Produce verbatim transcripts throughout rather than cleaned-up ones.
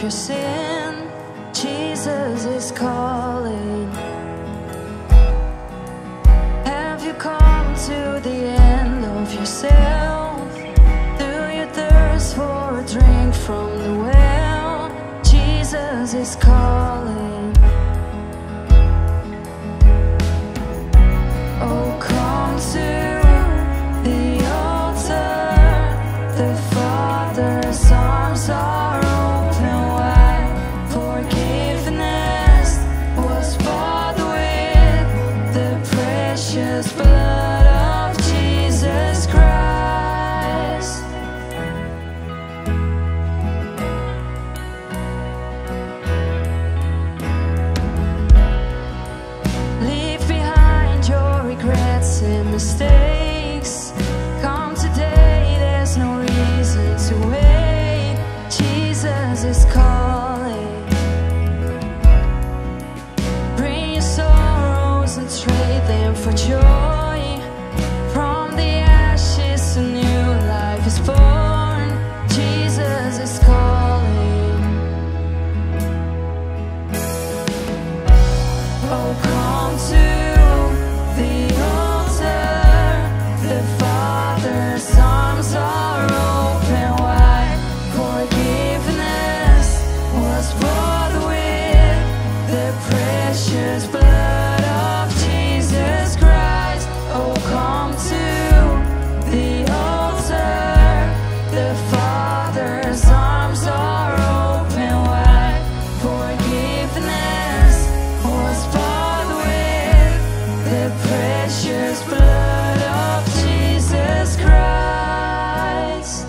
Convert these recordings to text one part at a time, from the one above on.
your sin, Jesus is calling. Have you come to the end of yourself? Do you thirst for a drink from the well? Jesus is calling. Oh, come to the altar. The Father's arms are open wide. Forgiveness was bought with the precious blood of Jesus Christ. Leave behind your regrets and mistakes. Come today, there's no reason to wait. Jesus is calling. Bring your sorrows and trade them for joy. From the ashes a new life is born. Jesus is calling. Oh, come to the altar. The Father's arms are open wide. Forgiveness was bought with the precious blood of Jesus Christ. Oh, come to the altar. The Father's arms are open wide. Forgiveness was bought with the precious blood of Jesus Christ.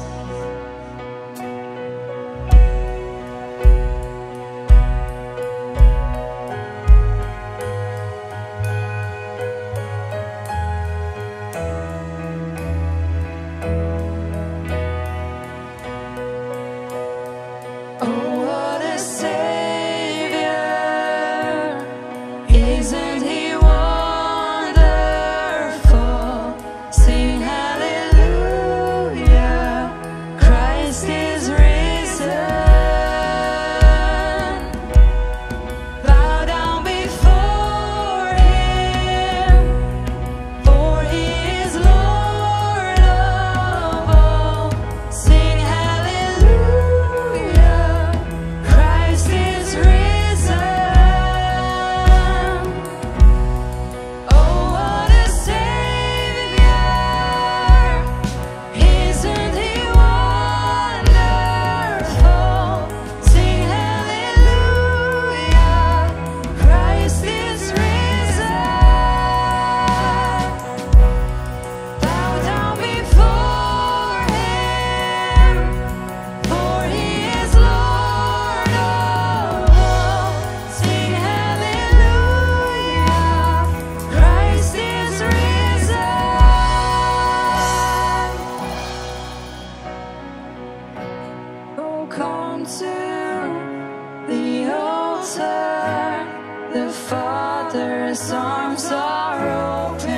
Oh, what a Savior! Isn't He wonderful? Sing hallelujah! Christ is risen. Bow down before Him, for He is Lord of all. Sing hallelujah! Christ is risen. Oh, what a Savior! Isn't He wonderful? Sing hallelujah! Christ is risen. Bow down before Him, for He is Lord of all. Sing hallelujah! Christ is risen. Oh, come to the altar. The Father's arms are open